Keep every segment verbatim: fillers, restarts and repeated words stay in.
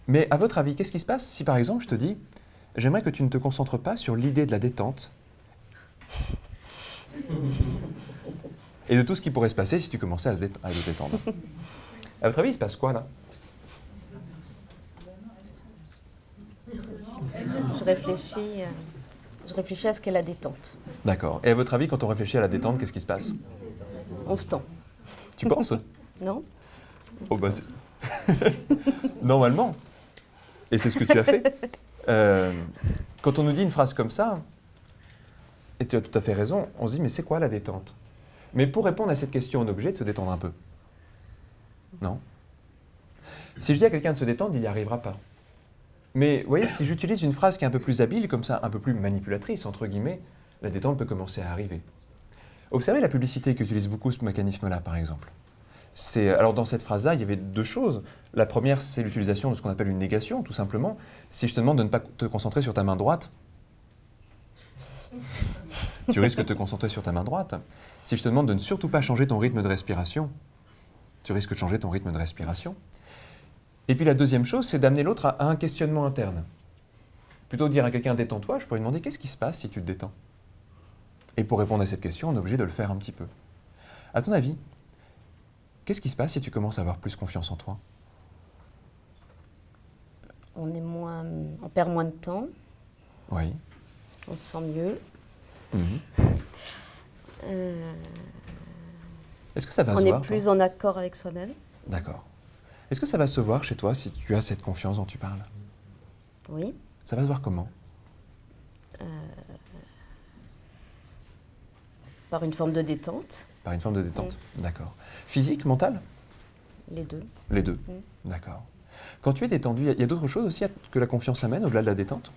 Mais à votre avis, qu'est-ce qui se passe si par exemple je te dis « J'aimerais que tu ne te concentres pas sur l'idée de la détente et de tout ce qui pourrait se passer si tu commençais à, se dé à te détendre ». À votre avis, il se passe quoi là? Je réfléchis, euh, je réfléchis à ce qu'est la détente. D'accord. Et à votre avis, quand on réfléchit à la détente, qu'est-ce qui se passe? On se tend. Tu penses? Non? Oh bah c'est... Normalement. Et c'est ce que tu as fait. Euh, quand on nous dit une phrase comme ça, et tu as tout à fait raison, on se dit mais c'est quoi la détente? Mais pour répondre à cette question, on est obligé de se détendre un peu. Non? Si je dis à quelqu'un de se détendre, il n'y arrivera pas. Mais vous voyez, si j'utilise une phrase qui est un peu plus habile, comme ça, un peu plus manipulatrice, entre guillemets, la détente peut commencer à arriver. Observez la publicité qui utilise beaucoup ce mécanisme-là, par exemple. Alors dans cette phrase-là, il y avait deux choses. La première, c'est l'utilisation de ce qu'on appelle une négation, tout simplement. Si je te demande de ne pas te concentrer sur ta main droite, tu risques de te concentrer sur ta main droite. Si je te demande de ne surtout pas changer ton rythme de respiration, tu risques de changer ton rythme de respiration. Et puis la deuxième chose, c'est d'amener l'autre à, à un questionnement interne. Plutôt que de dire à quelqu'un « détends-toi », je pourrais lui demander « qu'est-ce qui se passe si tu te détends ?» Et pour répondre à cette question, on est obligé de le faire un petit peu. À ton avis, qu'est-ce qui se passe si tu commences à avoir plus confiance en toi? On est moins, on perd moins de temps. Oui. On se sent mieux. Mmh. Euh, Est-ce que ça va on se voir? est plus en accord avec soi-même. D'accord. Est-ce que ça va se voir chez toi si tu as cette confiance dont tu parles? Oui. Ça va se voir comment? Euh, par une forme de détente. Par une forme de détente, oui. D'accord. Physique, mentale? Les deux. Les deux, oui. D'accord. Quand tu es détendu, il y a, a d'autres choses aussi que la confiance amène au-delà de la détente?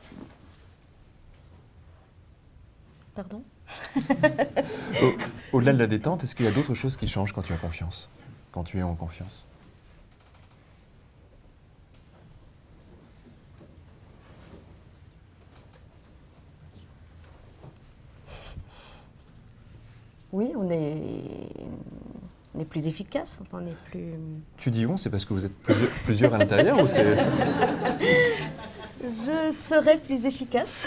Pardon? Au, Au-delà de la détente, est-ce qu'il y a d'autres choses qui changent quand tu as confiance? Quand tu es en confiance? Oui, on est, on est plus efficace, enfin, on est plus... Tu dis on, c'est parce que vous êtes plusieurs, plusieurs à l'intérieur ou c'est... Je serais plus efficace.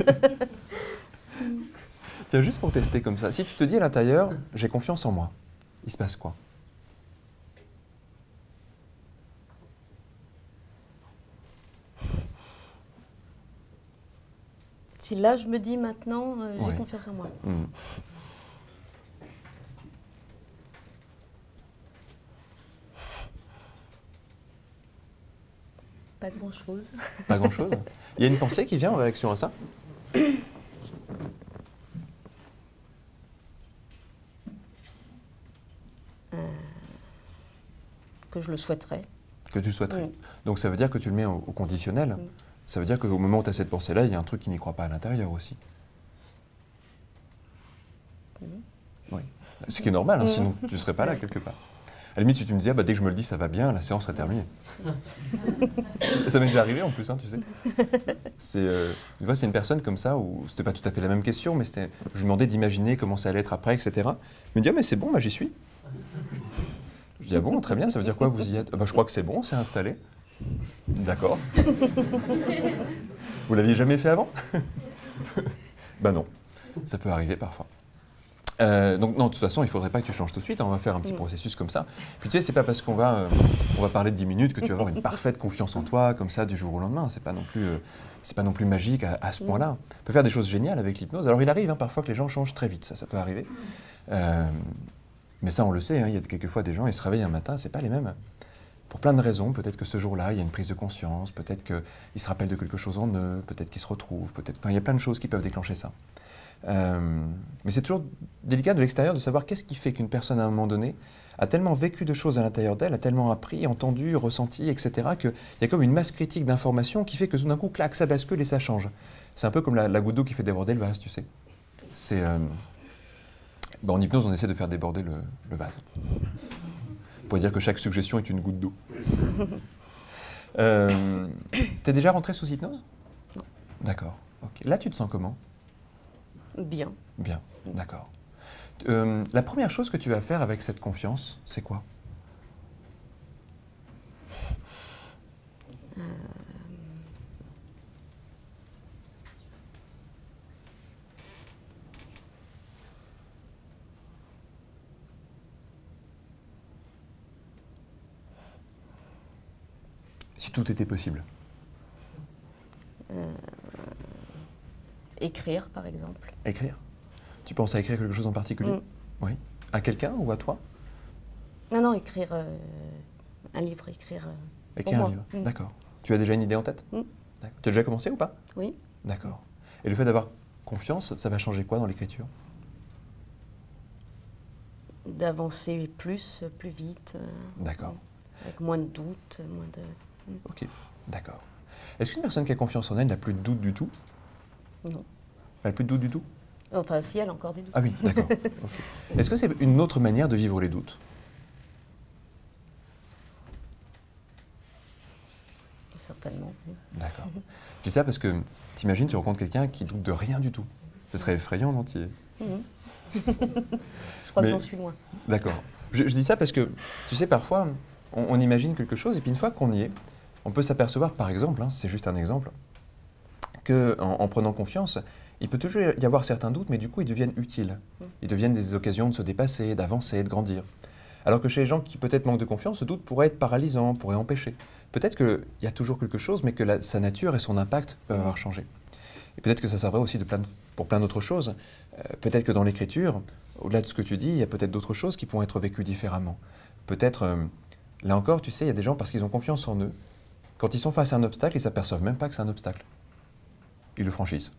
Tiens, juste pour tester comme ça, si tu te dis à l'intérieur, j'ai confiance en moi, il se passe quoi? Si là, je me dis maintenant, euh, j'ai ouais. confiance en moi. Mmh. Pas grand-chose. Pas grand-chose? Il y a une pensée qui vient en réaction à ça? Euh, que je le souhaiterais. Que tu le souhaiterais. Oui. Donc ça veut dire que tu le mets au, au conditionnel. Oui. Ça veut dire qu'au moment où tu as cette pensée-là, il y a un truc qui n'y croit pas à l'intérieur aussi. Oui. Oui. Ce qui est normal, hein, sinon tu ne serais pas là quelque part. À la limite, si tu me disais, ah, bah, dès que je me le dis, ça va bien, la séance serait terminée. ça ça m'est déjà arrivé en plus, hein, tu sais. C'est euh, une personne comme ça, où c'était pas tout à fait la même question, mais je lui demandais d'imaginer comment ça allait être après, et cetera. Il me dit, ah, mais c'est bon, bah, j'y suis. Je dis, ah bon, très bien, ça veut dire quoi, vous y êtes? Ah, bah, je crois que c'est bon, c'est installé. D'accord. Vous l'aviez jamais fait avant? Ben non, ça peut arriver parfois. Euh, donc non, de toute façon, il ne faudrait pas que tu changes tout de suite, hein, on va faire un petit mmh. processus comme ça. Puis tu sais, c'est pas parce qu'on va, euh, on va parler de dix minutes que tu vas avoir une parfaite confiance en toi, comme ça, du jour au lendemain. C'est pas non plus, euh, c'est pas non plus magique à, à ce mmh. point-là. On peut faire des choses géniales avec l'hypnose. Alors il arrive hein, parfois que les gens changent très vite, ça, ça peut arriver. Euh, mais ça, on le sait, hein, il y a quelquefois des gens, ils se réveillent un matin, c'est pas les mêmes. Pour plein de raisons, peut-être que ce jour-là, il y a une prise de conscience, peut-être qu'ils se rappellent de quelque chose en eux, peut-être qu'ils se retrouvent, peut-être... Enfin, il y a plein de choses qui peuvent déclencher ça. Euh, mais c'est toujours délicat de l'extérieur de savoir qu'est-ce qui fait qu'une personne à un moment donné a tellement vécu de choses à l'intérieur d'elle, a tellement appris, entendu, ressenti, et cetera, qu'il y a comme une masse critique d'informations qui fait que tout d'un coup, clac, ça bascule et ça change. C'est un peu comme la, la goutte d'eau qui fait déborder le vase, tu sais. C'est... Euh... Ben, en hypnose, on essaie de faire déborder le, le vase. On pourrait dire que chaque suggestion est une goutte d'eau. euh, T'es déjà rentré sous hypnose? Non. D'accord. Okay. Là, tu te sens comment? Bien. Bien, d'accord. Euh, la première chose que tu vas faire avec cette confiance, c'est quoi? Si tout était possible. Euh, écrire, par exemple. Écrire. Tu penses à écrire quelque chose en particulier? Mm. Oui. À quelqu'un ou à toi? Non, non, écrire euh, un livre, écrire... Euh, Écrire un moi. livre, Mm. d'accord. Tu as déjà une idée en tête? Mm. Tu as déjà commencé ou pas? Oui. D'accord. Et le fait d'avoir confiance, ça va changer quoi dans l'écriture? D'avancer plus, plus vite. Euh, D'accord. Avec moins de doutes, moins de... Mm. Ok, d'accord. Est-ce qu'une personne qui a confiance en elle n'a plus de doute du tout? Non. Elle n'a plus de doute du tout? Enfin, si, elle a encore des doutes. Ah oui, d'accord. Okay. Est-ce que c'est une autre manière de vivre les doutes? Certainement, oui. D'accord. Je dis ça parce que, t'imagines, tu rencontres quelqu'un qui doute de rien du tout. Ce serait effrayant, non? tu... Mmh. Je crois Mais... que j'en suis loin. D'accord. Je, je dis ça parce que, tu sais, parfois, on, on imagine quelque chose et puis une fois qu'on y est, on peut s'apercevoir, par exemple, hein, c'est juste un exemple, qu'en en prenant confiance, il peut toujours y avoir certains doutes, mais du coup, ils deviennent utiles. Ils deviennent des occasions de se dépasser, d'avancer, de grandir. Alors que chez les gens qui peut-être manquent de confiance, ce doute pourrait être paralysant, pourrait empêcher. Peut-être qu'il y a toujours quelque chose, mais que la, sa nature et son impact peuvent avoir changé. Et peut-être que ça servirait aussi de plein de, pour plein d'autres choses. Euh, peut-être que dans l'écriture, au-delà de ce que tu dis, il y a peut-être d'autres choses qui pourront être vécues différemment. Peut-être, euh, là encore, tu sais, il y a des gens, parce qu'ils ont confiance en eux, quand ils sont face à un obstacle, ils ne s'aperçoivent même pas que c'est un obstacle. Ils le franchissent.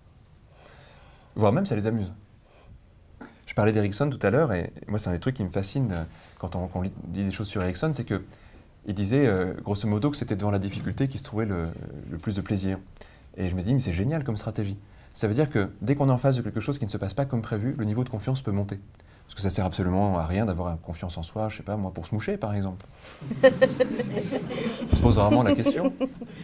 Voire même, ça les amuse. Je parlais d'Erickson tout à l'heure, et moi, c'est un des trucs qui me fascine quand on, quand on lit, lit des choses sur Erickson, c'est que il disait, euh, grosso modo, que c'était devant la difficulté qu'il se trouvait le, le plus de plaisir. Et je me dis, mais c'est génial comme stratégie. Ça veut dire que dès qu'on est en face de quelque chose qui ne se passe pas comme prévu, le niveau de confiance peut monter. Parce que ça sert absolument à rien d'avoir confiance en soi, je sais pas, moi, pour se moucher, par exemple. On se pose rarement la question.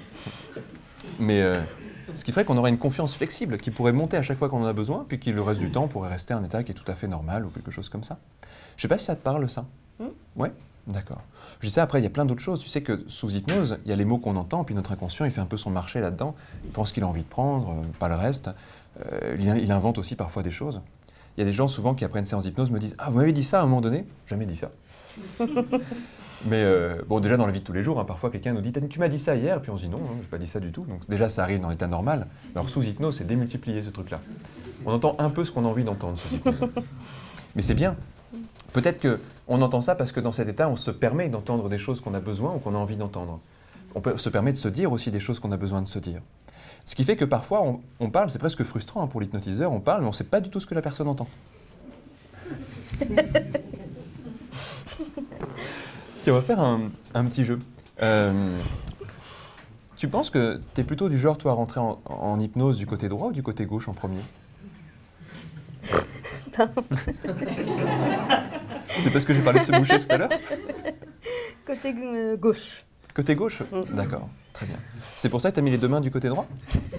Mais euh, ce qui ferait qu'on aurait une confiance flexible qui pourrait monter à chaque fois qu'on en a besoin, puis qui, le reste du temps, pourrait rester un état qui est tout à fait normal ou quelque chose comme ça. Je sais pas si ça te parle, ça? Mm. Ouais. D'accord. Je sais, après, il y a plein d'autres choses. Tu sais que sous hypnose, il y a les mots qu'on entend, puis notre inconscient, il fait un peu son marché là-dedans. Il pense qu'il a envie de prendre, euh, pas le reste. Euh, il, il invente aussi parfois des choses. Il y a des gens, souvent, qui après une séance d'hypnose me disent « Ah, vous m'avez dit ça à un moment donné ?» Jamais dit ça. Mais euh, bon, déjà dans la vie de tous les jours, hein, parfois quelqu'un nous dit « Tu m'as dit ça hier ?» Puis on se dit « Non, non, je n'ai pas dit ça du tout. » Donc déjà, ça arrive dans l'état normal. Alors sous hypnose, c'est démultiplier ce truc-là. On entend un peu ce qu'on a envie d'entendre sous hypnose. Mais c'est bien. Peut-être qu'on entend ça parce que dans cet état, on se permet d'entendre des choses qu'on a besoin ou qu'on a envie d'entendre. On peut, se permet de se dire aussi des choses qu'on a besoin de se dire. Ce qui fait que parfois, on, on parle, c'est presque frustrant hein, pour l'hypnotiseur, on parle, mais on ne sait pas du tout ce que la personne entend. Tiens, on va faire un, un petit jeu. Euh, tu penses que tu es plutôt du genre, toi, à rentrer en, en hypnose du côté droit ou du côté gauche en premier? C'est parce que j'ai parlé de se boucher tout à l'heure? Côté euh, gauche. Côté gauche? Mm. D'accord, très bien. C'est pour ça que tu as mis les deux mains du côté droit?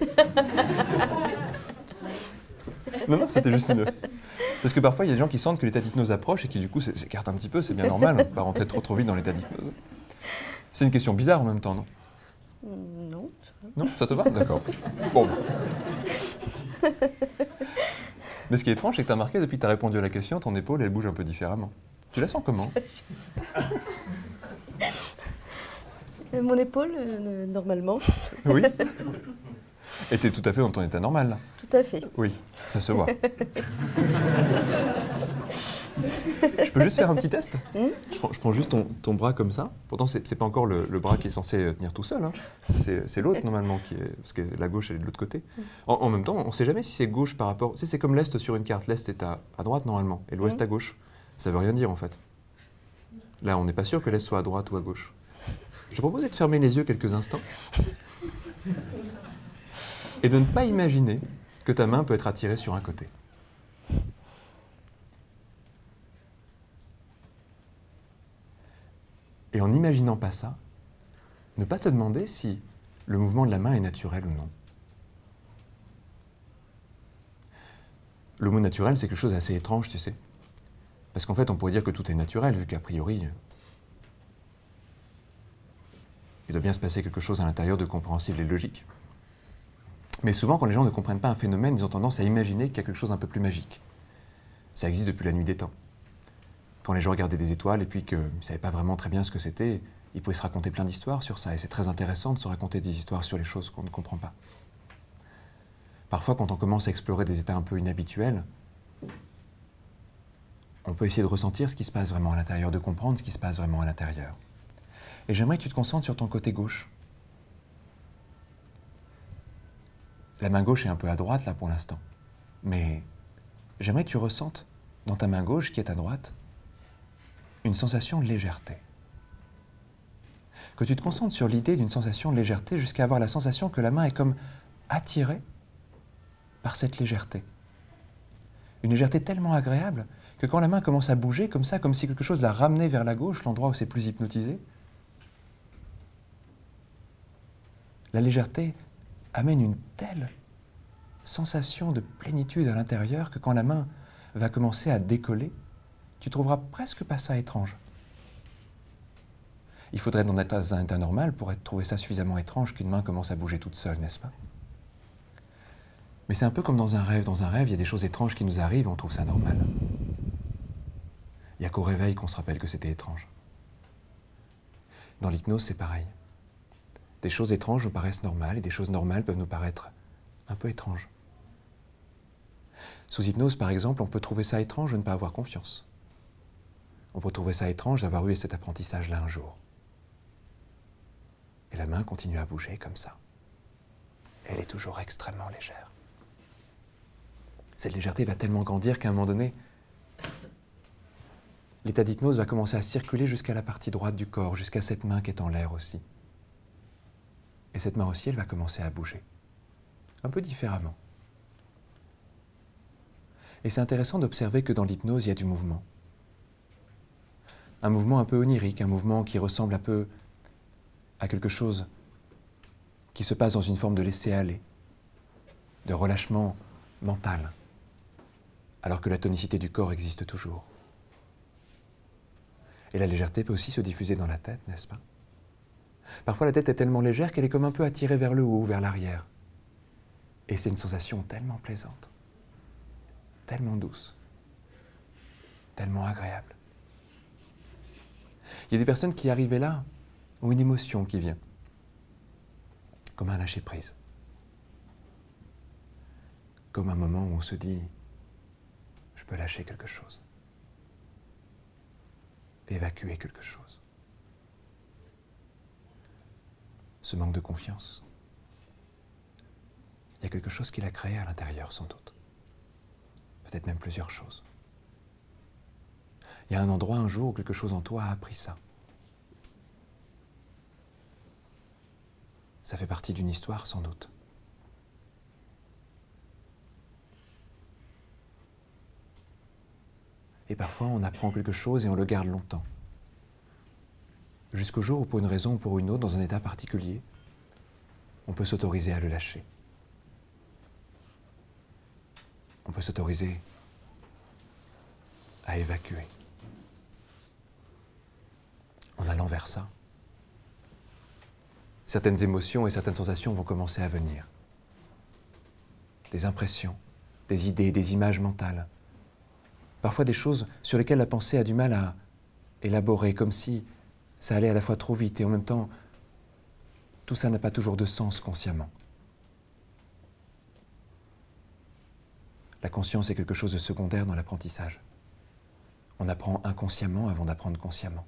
Non, non, c'était juste une... Parce que parfois, il y a des gens qui sentent que l'état d'hypnose approche et qui, du coup, s'écartent un petit peu, c'est bien normal, on ne peut pas rentrer trop trop vite dans l'état d'hypnose. C'est une question bizarre en même temps, non? Non. Non, ça te va? D'accord. Bon. Mais ce qui est étrange, c'est que tu as remarqué, depuis que tu as répondu à la question, ton épaule, elle bouge un peu différemment. Tu la sens comment? Mon épaule, euh, normalement. Oui. Et tu es tout à fait dans ton état normal, là? Tout à fait. Oui, ça se voit. Je peux juste faire un petit test? Mm. je, prends, je prends juste ton, ton bras comme ça. Pourtant, ce n'est pas encore le, le bras qui est censé tenir tout seul. Hein. C'est l'autre, normalement, qui est, parce que la gauche, elle est de l'autre côté. En, en même temps, on ne sait jamais si c'est gauche par rapport... Tu sais, c'est comme l'Est sur une carte. L'Est est à, à droite, normalement, et l'Ouest Mm. à gauche. Ça ne veut rien dire, en fait. Là, on n'est pas sûr que l'Est soit à droite ou à gauche. Je te propose de fermer les yeux quelques instants et de ne pas imaginer que ta main peut être attirée sur un côté. Et en n'imaginant pas ça, ne pas te demander si le mouvement de la main est naturel ou non. Le mot naturel, c'est quelque chose d'assez étrange, tu sais. Parce qu'en fait, on pourrait dire que tout est naturel, vu qu'a priori, il doit bien se passer quelque chose à l'intérieur de compréhensible et logique. Mais souvent, quand les gens ne comprennent pas un phénomène, ils ont tendance à imaginer qu'il y a quelque chose d'un peu plus magique. Ça existe depuis la nuit des temps. Quand les gens regardaient des étoiles et puis qu'ils ne savaient pas vraiment très bien ce que c'était, Il pouvait se raconter plein d'histoires sur ça, et c'est très intéressant de se raconter des histoires sur les choses qu'on ne comprend pas. Parfois, quand on commence à explorer des états un peu inhabituels, on peut essayer de ressentir ce qui se passe vraiment à l'intérieur, de comprendre ce qui se passe vraiment à l'intérieur. Et j'aimerais que tu te concentres sur ton côté gauche. La main gauche est un peu à droite, là, pour l'instant. Mais j'aimerais que tu ressentes, dans ta main gauche, qui est à droite, une sensation de légèreté. Que tu te concentres sur l'idée d'une sensation de légèreté jusqu'à avoir la sensation que la main est comme attirée par cette légèreté. Une légèreté tellement agréable que quand la main commence à bouger comme ça, comme si quelque chose la ramenait vers la gauche, l'endroit où c'est plus hypnotisé, la légèreté amène une telle sensation de plénitude à l'intérieur que quand la main va commencer à décoller, tu trouveras presque pas ça étrange. Il faudrait en être dans un état normal pour être, trouver ça suffisamment étrange qu'une main commence à bouger toute seule, n'est-ce pas? Mais c'est un peu comme dans un rêve. Dans un rêve, il y a des choses étranges qui nous arrivent et on trouve ça normal. Il n'y a qu'au réveil qu'on se rappelle que c'était étrange. Dans l'hypnose, c'est pareil. Des choses étranges nous paraissent normales et des choses normales peuvent nous paraître un peu étranges. Sous hypnose, par exemple, on peut trouver ça étrange de ne pas avoir confiance. On peut trouver ça étrange d'avoir eu cet apprentissage-là un jour. Et la main continue à bouger comme ça. Et elle est toujours extrêmement légère. Cette légèreté va tellement grandir qu'à un moment donné, l'état d'hypnose va commencer à circuler jusqu'à la partie droite du corps, jusqu'à cette main qui est en l'air aussi. Et cette main aussi, elle va commencer à bouger. Un peu différemment. Et c'est intéressant d'observer que dans l'hypnose, il y a du mouvement. Un mouvement un peu onirique, un mouvement qui ressemble un peu à quelque chose qui se passe dans une forme de laisser-aller, de relâchement mental, alors que la tonicité du corps existe toujours. Et la légèreté peut aussi se diffuser dans la tête, n'est-ce pas? Parfois la tête est tellement légère qu'elle est comme un peu attirée vers le haut, vers l'arrière. Et c'est une sensation tellement plaisante, tellement douce, tellement agréable. Il y a des personnes qui arrivent là, ont une émotion qui vient, comme un lâcher-prise. Comme un moment où on se dit, je peux lâcher quelque chose, évacuer quelque chose. Ce manque de confiance, il y a quelque chose qu'il a créé à l'intérieur, sans doute. Peut-être même plusieurs choses. Il y a un endroit, un jour, où quelque chose en toi a appris ça. Ça fait partie d'une histoire, sans doute. Et parfois, on apprend quelque chose et on le garde longtemps. Jusqu'au jour où, pour une raison ou pour une autre, dans un état particulier, on peut s'autoriser à le lâcher. On peut s'autoriser à évacuer. En allant vers ça, certaines émotions et certaines sensations vont commencer à venir. Des impressions, des idées, des images mentales. Parfois des choses sur lesquelles la pensée a du mal à élaborer, comme si ça allait à la fois trop vite et en même temps, tout ça n'a pas toujours de sens consciemment. La conscience est quelque chose de secondaire dans l'apprentissage. On apprend inconsciemment avant d'apprendre consciemment.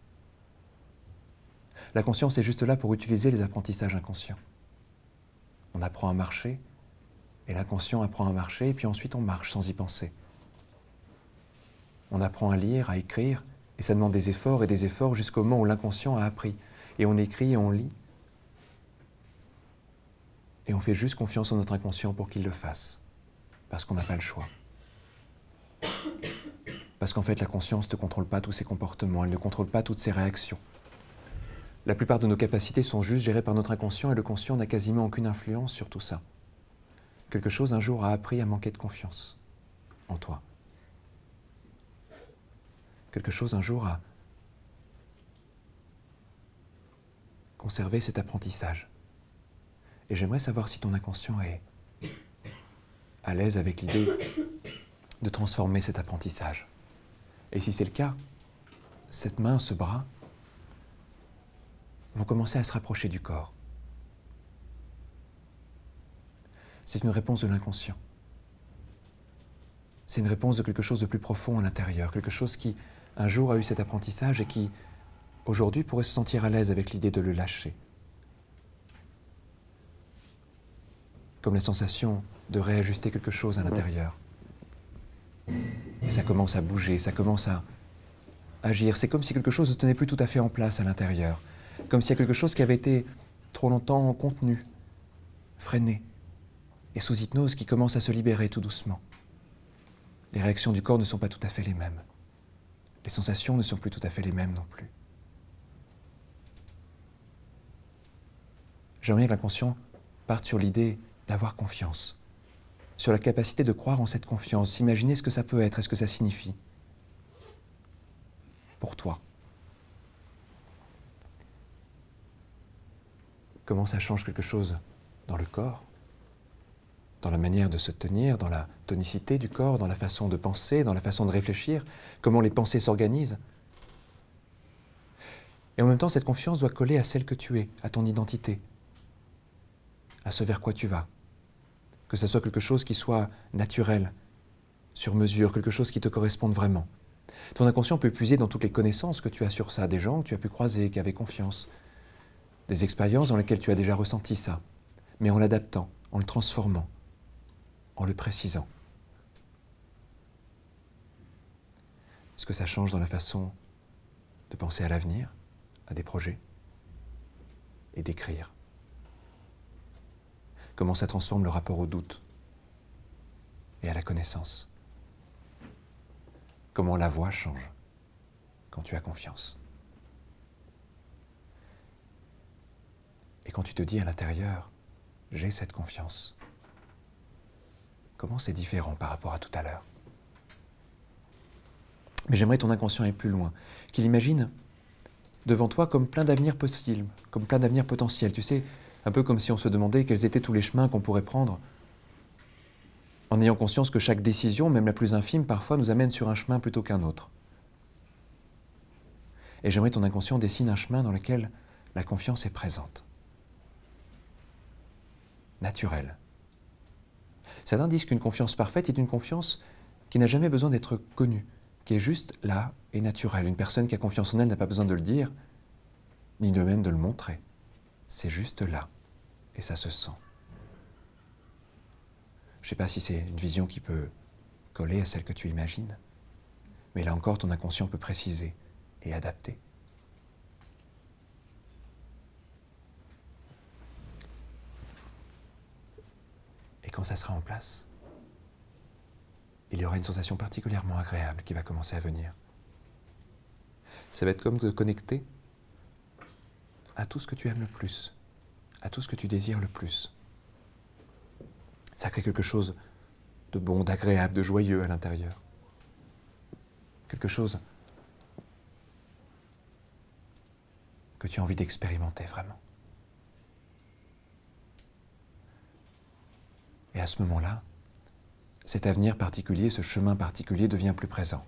La conscience est juste là pour utiliser les apprentissages inconscients. On apprend à marcher, et l'inconscient apprend à marcher, et puis ensuite on marche sans y penser. On apprend à lire, à écrire, et ça demande des efforts et des efforts jusqu'au moment où l'inconscient a appris. Et on écrit et on lit. Et on fait juste confiance en notre inconscient pour qu'il le fasse. Parce qu'on n'a pas le choix. Parce qu'en fait, la conscience ne contrôle pas tous ses comportements, elle ne contrôle pas toutes ses réactions. La plupart de nos capacités sont juste gérées par notre inconscient et le conscient n'a quasiment aucune influence sur tout ça. Quelque chose un jour a appris à manquer de confiance en toi. Quelque chose un jour a conservé cet apprentissage. Et j'aimerais savoir si ton inconscient est à l'aise avec l'idée de transformer cet apprentissage. Et si c'est le cas, cette main, ce bras, vont commencer à se rapprocher du corps. C'est une réponse de l'inconscient. C'est une réponse de quelque chose de plus profond à l'intérieur, quelque chose qui, un jour, a eu cet apprentissage et qui, aujourd'hui, pourrait se sentir à l'aise avec l'idée de le lâcher. Comme la sensation de réajuster quelque chose à l'intérieur. Et ça commence à bouger, ça commence à agir. C'est comme si quelque chose ne tenait plus tout à fait en place à l'intérieur. Comme s'il y a quelque chose qui avait été trop longtemps contenu, freiné, et sous hypnose qui commence à se libérer tout doucement. Les réactions du corps ne sont pas tout à fait les mêmes. Les sensations ne sont plus tout à fait les mêmes non plus. J'aimerais que l'inconscient parte sur l'idée d'avoir confiance, sur la capacité de croire en cette confiance, s'imaginer ce que ça peut être et ce que ça signifie pour toi. Comment ça change quelque chose dans le corps, dans la manière de se tenir, dans la tonicité du corps, dans la façon de penser, dans la façon de réfléchir, comment les pensées s'organisent. Et en même temps, cette confiance doit coller à celle que tu es, à ton identité, à ce vers quoi tu vas. Que ce soit quelque chose qui soit naturel, sur mesure, quelque chose qui te corresponde vraiment. Ton inconscient peut puiser dans toutes les connaissances que tu as sur ça, des gens que tu as pu croiser, qui avaient confiance, des expériences dans lesquelles tu as déjà ressenti ça, mais en l'adaptant, en le transformant, en le précisant. Est-ce que ça change dans la façon de penser à l'avenir, à des projets, et d'écrire? Comment ça transforme le rapport au doute et à la connaissance? Comment la voix change quand tu as confiance? Et quand tu te dis à l'intérieur, j'ai cette confiance, comment c'est différent par rapport à tout à l'heure? Mais j'aimerais que ton inconscient aille plus loin, qu'il imagine devant toi comme plein d'avenirs possibles, comme plein d'avenirs potentiels. Tu sais, un peu comme si on se demandait quels étaient tous les chemins qu'on pourrait prendre, en ayant conscience que chaque décision, même la plus infime, parfois nous amène sur un chemin plutôt qu'un autre. Et j'aimerais que ton inconscient dessine un chemin dans lequel la confiance est présente, naturelle. Certains disent qu'une confiance parfaite est une confiance qui n'a jamais besoin d'être connue, qui est juste là et naturelle. Une personne qui a confiance en elle n'a pas besoin de le dire, ni de même de le montrer. C'est juste là, et ça se sent. Je ne sais pas si c'est une vision qui peut coller à celle que tu imagines, mais là encore, ton inconscient peut préciser et adapter. Et quand ça sera en place, il y aura une sensation particulièrement agréable qui va commencer à venir. Ça va être comme de connecter à tout ce que tu aimes le plus, à tout ce que tu désires le plus. Ça crée quelque chose de bon, d'agréable, de joyeux à l'intérieur. Quelque chose que tu as envie d'expérimenter vraiment. Et à ce moment-là, cet avenir particulier, ce chemin particulier devient plus présent.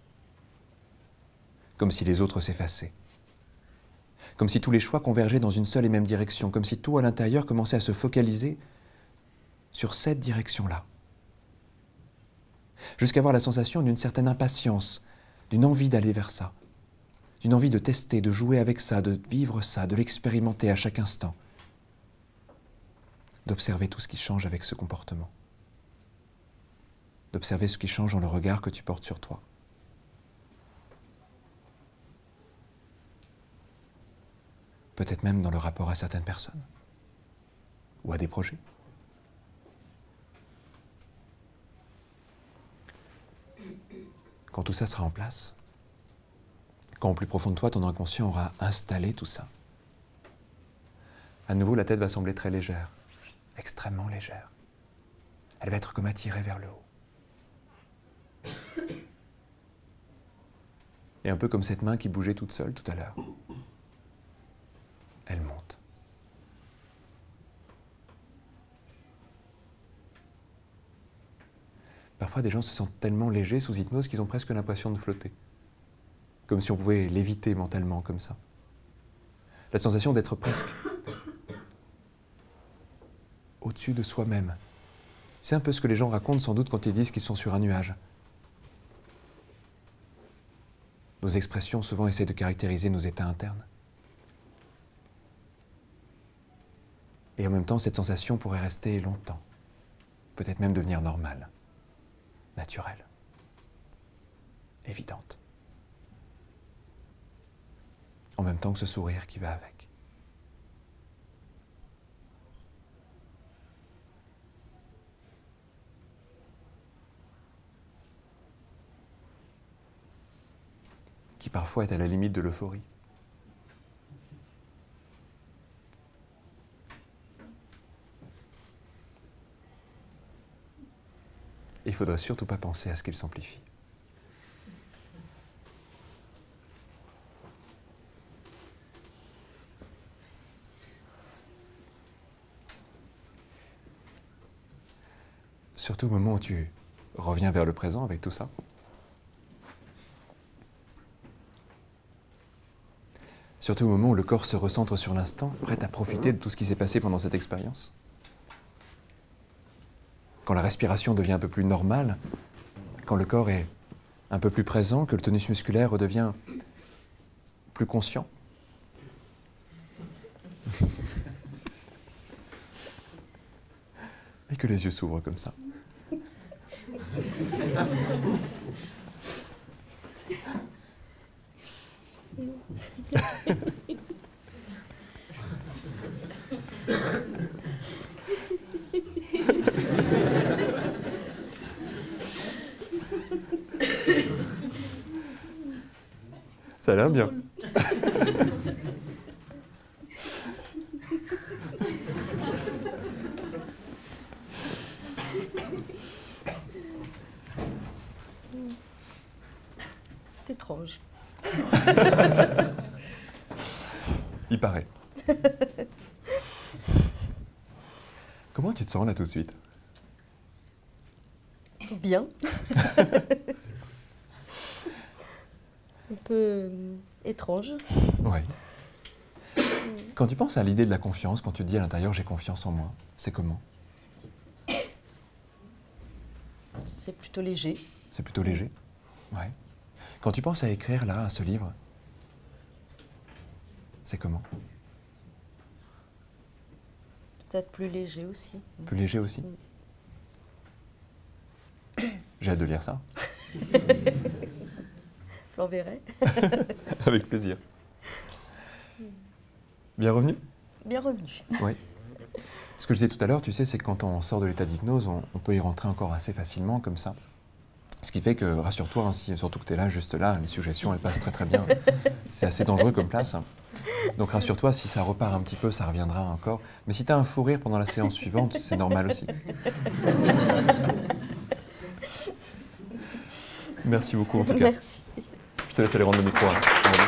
Comme si les autres s'effaçaient. Comme si tous les choix convergeaient dans une seule et même direction. Comme si tout à l'intérieur commençait à se focaliser sur cette direction-là. Jusqu'à avoir la sensation d'une certaine impatience, d'une envie d'aller vers ça. D'une envie de tester, de jouer avec ça, de vivre ça, de l'expérimenter à chaque instant. D'observer tout ce qui change avec ce comportement. D'observer ce qui change dans le regard que tu portes sur toi. Peut-être même dans le rapport à certaines personnes. Ou à des projets. Quand tout ça sera en place, quand au plus profond de toi, ton inconscient aura installé tout ça, à nouveau, la tête va sembler très légère, extrêmement légère. Elle va être comme attirée vers le haut. Et un peu comme cette main qui bougeait toute seule tout à l'heure. Elle monte. Parfois, des gens se sentent tellement légers sous hypnose qu'ils ont presque l'impression de flotter. Comme si on pouvait léviter mentalement comme ça. La sensation d'être presque au-dessus de soi-même. C'est un peu ce que les gens racontent sans doute quand ils disent qu'ils sont sur un nuage. Nos expressions souvent essaient de caractériser nos états internes. Et en même temps, cette sensation pourrait rester longtemps, peut-être même devenir normale, naturelle, évidente. En même temps que ce sourire qui va avec. Qui parfois est à la limite de l'euphorie. Il ne faudrait surtout pas penser à ce qu'il s'amplifie. Surtout au moment où tu reviens vers le présent avec tout ça. Surtout au moment où le corps se recentre sur l'instant, prêt à profiter de tout ce qui s'est passé pendant cette expérience. Quand la respiration devient un peu plus normale, quand le corps est un peu plus présent, que le tonus musculaire redevient plus conscient. Et que les yeux s'ouvrent comme ça. Ça a l'air bien. C'est étrange. Il paraît. Comment tu te sens là tout de suite? Bien. Un peu euh, étrange. Oui. Quand tu penses à l'idée de la confiance, quand tu te dis à l'intérieur j'ai confiance en moi, c'est comment? C'est plutôt léger. C'est plutôt léger? Ouais. Quand tu penses à écrire là, à ce livre, c'est comment? Peut-être plus léger aussi. Plus léger aussi? J'ai hâte de lire ça. Je l'enverrai. Avec plaisir. Bien revenu? Bien revenu. Oui. Ce que je disais tout à l'heure, tu sais, c'est que quand on sort de l'état d'hypnose, on, on peut y rentrer encore assez facilement comme ça. Ce qui fait que, rassure-toi, hein, si, surtout que tu es là, juste là, les suggestions, elles passent très très bien. C'est assez dangereux comme place. Donc rassure-toi, si ça repart un petit peu, ça reviendra encore. Mais si tu as un fou rire pendant la séance suivante, c'est normal aussi. Merci beaucoup en tout cas. Merci. Je te laisse aller rendre le micro. Hein.